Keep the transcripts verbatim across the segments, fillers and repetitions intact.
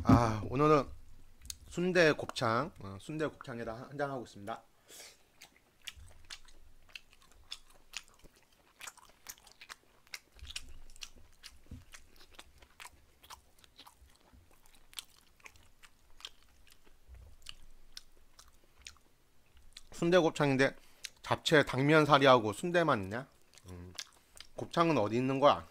아, 오늘은 순대 곱창, 어, 순대 곱창에다 한잔 하고 있습니다. 순대 곱창인데 잡채 당면 사리하고 순대만 있냐? 음, 곱창은 어디 있는 거야?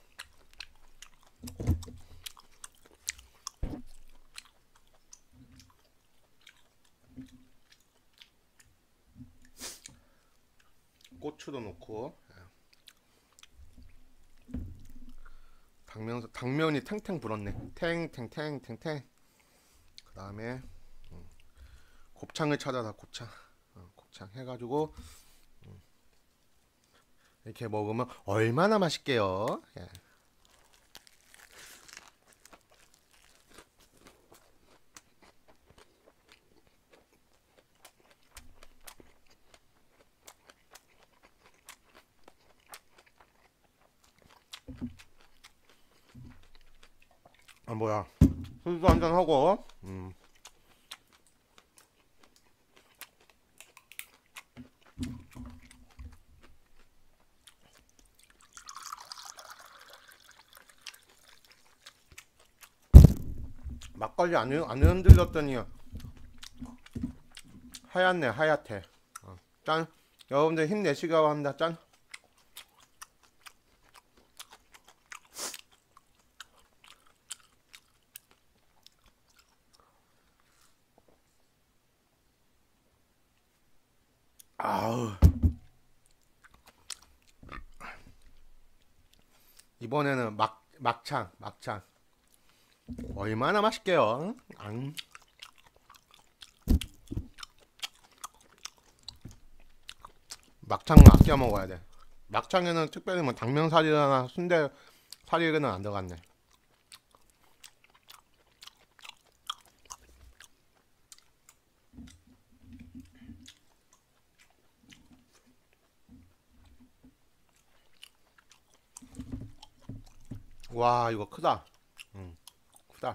고추도 넣고 당면 당면이 탱탱 불었네. 탱탱탱탱탱. 그 다음에 곱창을 찾아다 곱창, 어, 곱창 해가지고 이렇게 먹으면 얼마나 맛있게요. 예. 아 뭐야? 술도 한잔 하고. 음. 막걸리 안, 흔- 안 흔들렸더니 하얗네 하얗대. 어, 짠. 여러분들 힘내시라고 합니다. 짠. 아우, 이번에는 막 막창 막창 얼마나 맛있게요. 앙. 막창은 아껴 먹어야 돼. 막창에는 특별히 뭐 당면살이나 순대 살이는 안 들어갔네. 와 이거 크다. 음, 크다.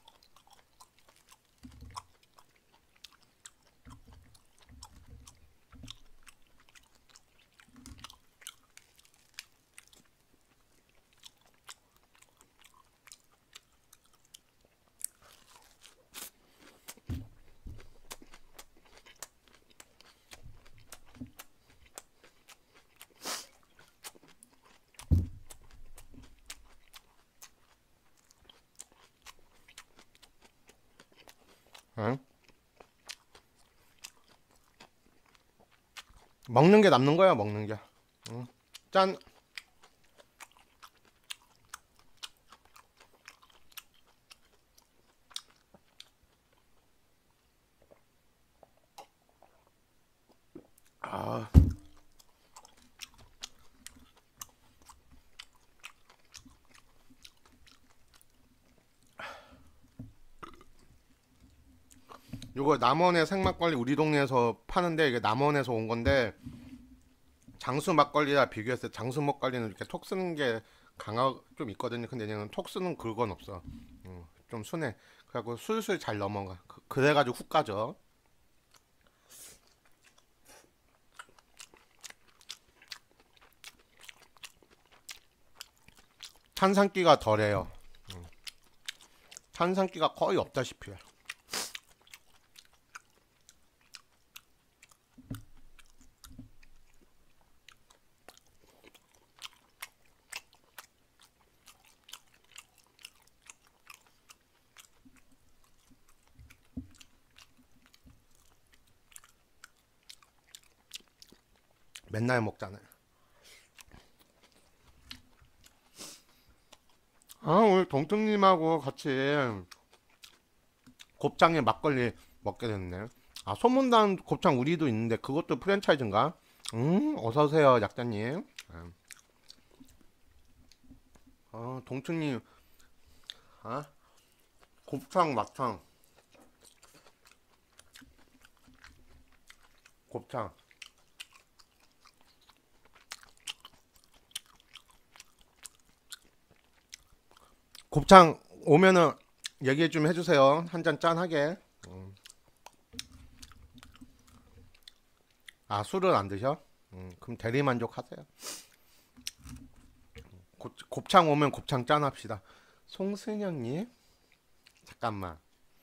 응? 먹는 게 남는 거야 먹는 게. 응. 짠. 아, 이거 남원의 생막걸리 우리 동네에서 파는데 이게 남원에서 온 건데 장수 막걸리와 비교했을 때 장수 막걸리는 이렇게 톡 쓰는 게 강하 좀 있거든요. 근데 얘는 톡 쓰는 그건 없어. 음, 좀 순해. 그래갖고 술술 잘 넘어가. 그, 그래가지고 훅 가죠. 탄산기가 덜해요. 탄산기가 거의 없다시피 해. 맨날 먹잖아요. 아 오늘 동특님하고 같이 곱창에 막걸리 먹게 됐네. 아 소문난 곱창 우리도 있는데 그것도 프랜차이즈인가? 음 어서오세요 약자님. 음. 아 동특님. 아 곱창 막창 곱창 곱창 오면은 얘기 좀 해주세요. 한 잔 짠하게. 음. 아, 술은 안 드셔? 음, 그럼 대리만족 하세요. 곱, 곱창 오면 곱창 짠 합시다. 송승현님? 잠깐만.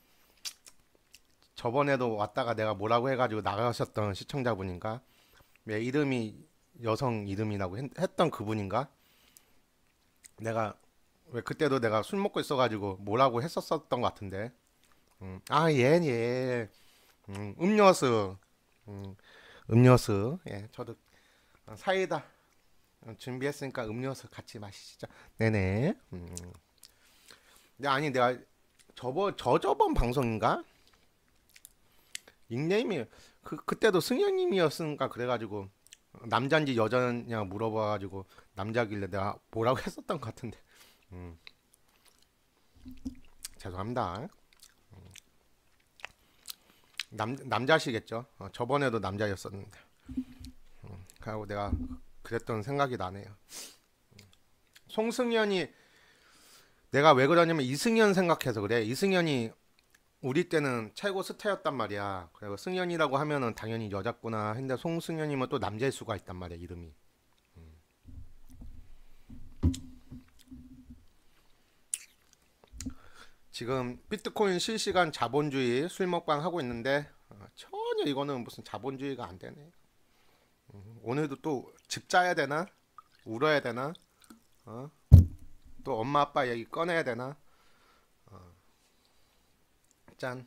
저번에도 왔다가 내가 뭐라고 해가지고 나가셨던 시청자분인가? 왜 이름이 여성 이름이라고 했, 했던 그분인가? 내가 왜 그때도 내가 술 먹고 있어가지고 뭐라고 했었었던 것 같은데. 음, 아, 예, 예. 음, 음료수. 음, 음료수. 예, 저도 사이다 준비했으니까 음료수 같이 마시죠. 네네. 음. 근데 아니 내가 저번 저저번 방송인가 닉네임이 그 그때도 승현님이었으니까 그래가지고 남자인지 여자냐 물어봐가지고 남자길래 내가 뭐라고 했었던 것 같은데. 음, 죄송합니다. 남 남자시겠죠. 어, 저번에도 남자였었는데. 그리고 내가 그랬던 생각이 나네요. 송승현이 내가 왜 그러냐면 이승현 생각해서 그래. 이승현이 우리 때는 최고 스타였단 말이야. 그리고 승현이라고 하면은 당연히 여자구나 했는데 송승현이면 또 남자일 수가 있단 말이야 이름이. 지금 비트코인 실시간 자본주의 술 먹방 하고 있는데 어, 전혀 이거는 무슨 자본주의가 안 되네. 오늘도 또 집 짜야 되나? 울어야 되나? 어? 또 엄마 아빠 얘기 꺼내야 되나? 짠.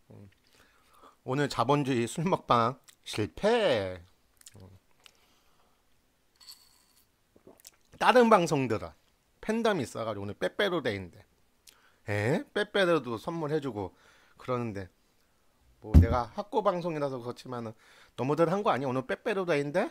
오늘 자본주의 술 먹방 실패. 다른 방송들은 팬덤이 있어가지고 오늘 빼빼로 데이인데, 에? 빼빼로도 선물해주고 그러는데 뭐 내가 학고 방송이라서 그렇지만은 너무들 한 거 아니야? 오늘 빼빼로 데이인데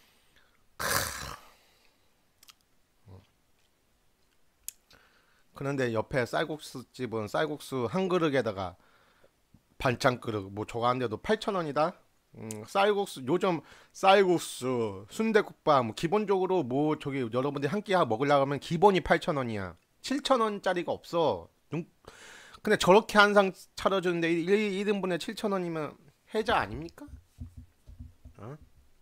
그런데 옆에 쌀국수 집은 쌀국수 한 그릇에다가 반찬 그릇 뭐 저거 하는데도 팔천 원이다. 음, 쌀국수 요즘 쌀국수 순대국밥 뭐 기본적으로 뭐 저기 여러분들이 한 끼 먹으려고 하면 기본이 팔천 원이야. 칠천 원짜리가 없어. 눈- 근데 저렇게 한 상 차려주는데 일 인분에 칠천 원이면 해자 아닙니까? 어?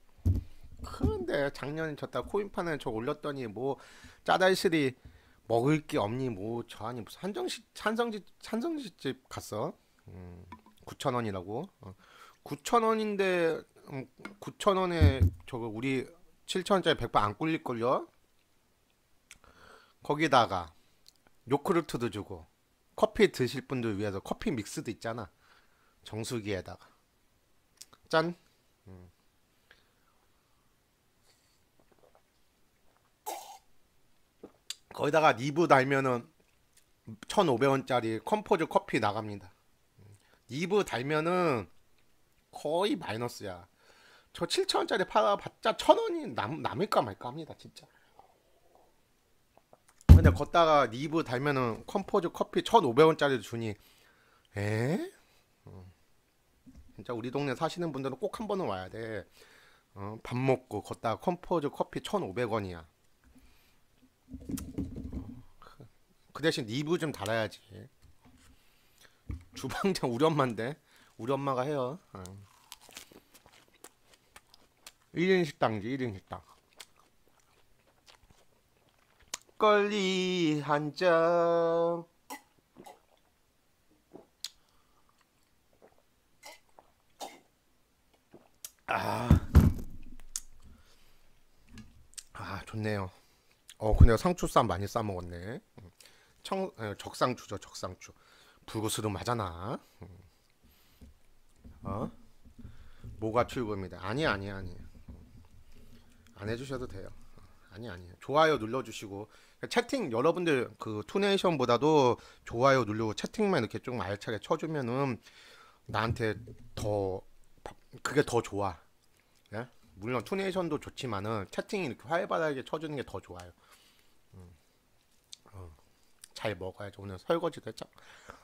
근데 작년에 졌다 코인판에 저 올렸더니 뭐 짜달실이 먹을 게 없니 뭐 저 아니 무슨 한정식 한성집 한성식집 갔어. 음, 구천 원이라고. 어. 구천 원인데 음, 구천 원에 저거 우리 칠천 원짜리 백반 안 꿀릴 걸요? 거기다가 요크루트도 주고 커피 드실 분들 위해서 커피 믹스도 있잖아. 정수기에다가 짠. 거기다가 리브 달면은 천오백 원짜리 컴포즈 커피 나갑니다. 리브 달면은 거의 마이너스야. 저 칠천 원짜리 팔아봤자 천 원이 남, 남을까 말까 합니다 진짜. 근데 걷다가 리브 달면은 컴포즈 커피 천오백 원짜리 주니 에? 진짜 우리 동네 사시는 분들은 꼭 한 번은 와야 돼. 어, 밥 먹고 걷다가 컴포즈 커피 천오백 원이야. 그 대신 리브 좀 달아야지. 주방장 우리 엄마인데 우리 엄마가 해요. 어. 일 인 식당이지 일 인 식당. 막걸리 한 잔. 아, 아 좋네요. 어 근데 상추 쌈 많이 싸 먹었네. 청 에, 적상추죠 적상추. 불구스름 하잖아. 어? 뭐가 출구입니다. 아니 아니 아니. 안 해주셔도 돼요. 아니 아니. 좋아요 눌러주시고 채팅 여러분들 그 투네이션보다도 좋아요 누르고 채팅만 이렇게 좀 알차게 쳐주면은 나한테 더 그게 더 좋아. 예? 물론 투네이션도 좋지만은 채팅이 이렇게 활발하게 쳐주는 게 더 좋아요. 잘 먹어야죠. 오늘 설거지도 했죠.